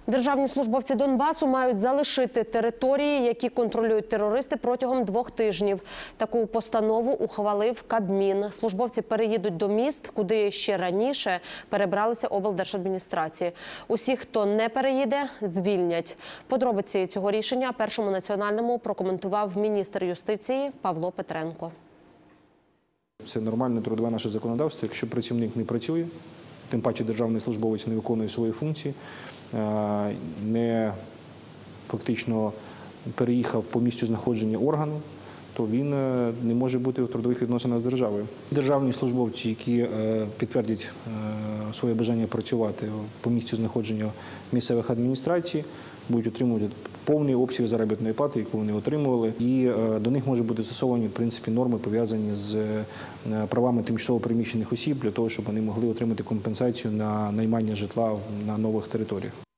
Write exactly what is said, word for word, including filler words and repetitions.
Державні службовці Донбасу мають залишити території, які контролюють терористи, протягом двох тижнів. Таку постанову ухвалив Кабмін. Службовці переїдуть до міст, куди ще раніше перебралися облдержадміністрації. Усіх, хто не переїде, звільнять. Подробиці цього рішення Першому національному прокоментував міністр юстиції Павло Петренко. Це нормальне трудове наше законодавство. Якщо працівник не працює, тим паче державний службовець не виконує свої функції, не фактично переїхав по місцю знаходження органу, то він не може бути в трудових відносинах з державою. Державні службовці, які підтвердять своє бажання працювати по місцю знаходження місцевих адміністрацій, будуть отримувати повний обсяг заробітної плати, яку вони отримували, і до них можуть бути застосовані, в принципі, норми, пов'язані з правами тимчасово переміщених осіб, для того, щоб вони могли отримати компенсацію на наймання житла на нових територіях.